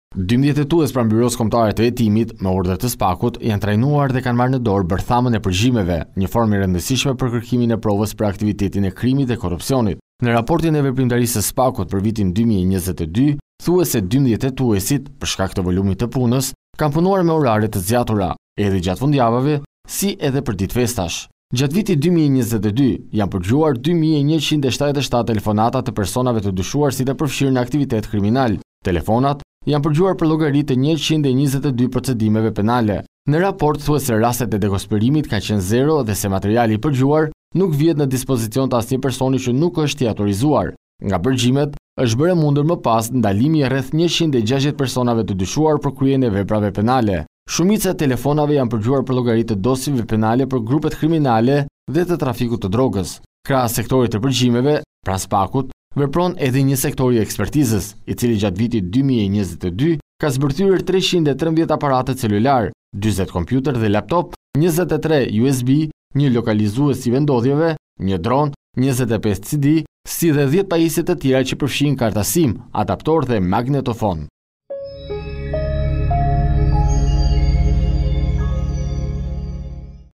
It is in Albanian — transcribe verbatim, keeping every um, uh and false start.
dymbjedhjet hetues pranë Byros Kombëtare të Hetimit me urdhër të Spakut janë trajnuar dhe kanë marrë në dorë bërthamën e përgjimeve, një formë e rëndësishme për kërkimin e provës për aktivitetin e krimit dhe korrupsionit. Në raportin e veprimtarisë së Spakut për vitin dy mijë e njëzet e dy, thuhet se dymbjedhjet hetuesit, për shkak të volumit të punës, kanë punuar me orare të zgjatura, edhe gjatë fundjavave, si edhe për ditë festash. Gjatë vitit dy mijë e njëzet e dy janë përgjigjuar dy mijë e njëqind e shtatëdhjetë e shtatë telefonata të personave të dyshuar si të përfshirë në aktivitet kriminal. Telefonat janë përgjigjuar për llogari të njëqind e njëzet e dy procedimeve penale. Në raport thuhet se rastet e dekonspirimit kanë qenë zero dhe se materiali i përgjigjuar nuk vjet në dispozicion të asnjë personi që nuk është i autorizuar. Nga përgjimet, është bërë mundur më pas ndalimi e rreth njëqind e gjashtëdhjetë personave të dyshuar për kryen e veprave penale. Shumica e telefonave janë përgjigjuar për llogari të dosjeve penale për grupet kriminale dhe të trafikut të drogës. Krahas sektorit të përgjimeve, pranë Spakut, vepron edhe një sektor i ekspertizës, i cili gjatë vitit dy mijë e njëzet e dy ka zbërthyer treqind e trembëdhjetë aparate celular, dyzet kompjuter dhe laptop, njëzet e tre U S B, një lokalizues i vendodhjeve, një dron, njëzet e pesë C D, si dhe dhjetë pajisje të tjera që përfshin karta SIM, adaptor dhe magnetofon.